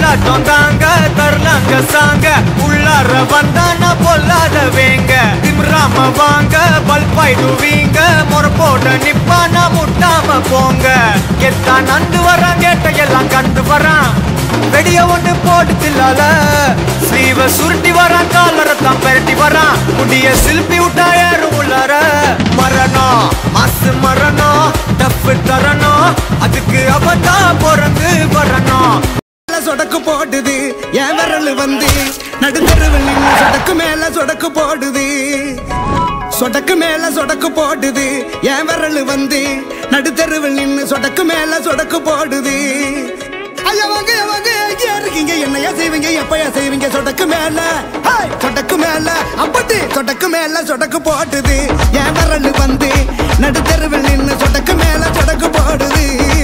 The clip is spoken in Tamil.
தள்ளாட்டம் தாங்க தரலாங்க சாங்க உள்ளார வந்தானா பொல்லாத வேங்க திம்ராம வாங்க பல்பாயிடுவீங்க முறப்போட நிப்பானா முட்டாம போங்க கெத்தா நந்து வரான் கேட்டையெல்லாம் கண்டு வரான் வெடிய ஒண்ணு போட்டு தில்லால ஸ்லீவ சுருட்டி வரான் காலரத்தான் பெரட்டி வரான் முடிய சில்பி விட்டா ஏறும் உள்ளார மரணம் மாசு மரணம் டப்பு தரணும் அதுக்கு அவதான் பிறந்து வரணும் சொடக்கு போடுது என் விரல் வந்து நடுத்தருவில் நின்று சொடக்கு மேல சொடக்கு போடுது சொடக்கு மேல சொடக்கு போடுது என் விரல் வந்து நடுத்தருவில் நின்று சொடக்கு மேல சொடக்கு போடுது ஐயவங்க எங்கேயா இருக்கீங்க என்னையா செய்வீங்க எப்பயா செய்வீங்க சொடக்கு மேல அப்படி சொடக்கு மேல சொடக்கு போடுது என் விரல் வந்து நடுத்தருவில் நின்று சொடக்கு மேல சொடக்கு போடுது